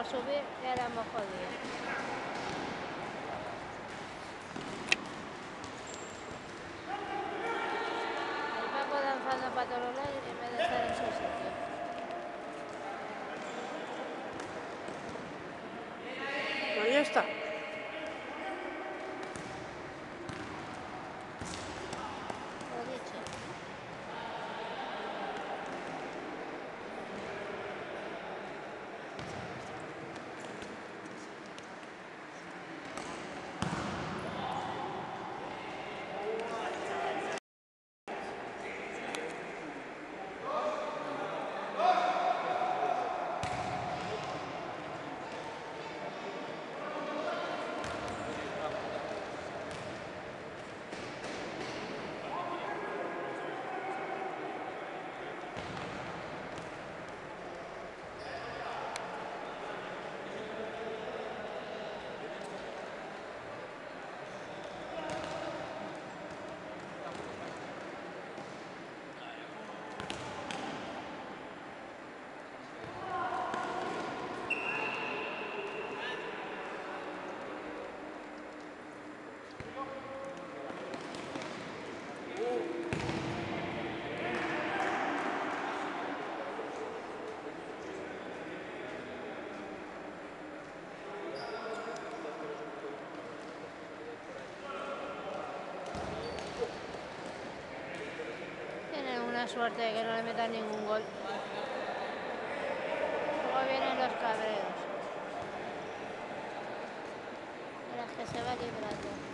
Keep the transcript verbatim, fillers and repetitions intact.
para subir y ahora hemos jodido. El Paco danzando para todos los lados en vez de estar en su sitio. Pues ya está. Lo dicho. Tienen una suerte de que no le metan ningún gol. Luego vienen los cabreos. De las que se va librando.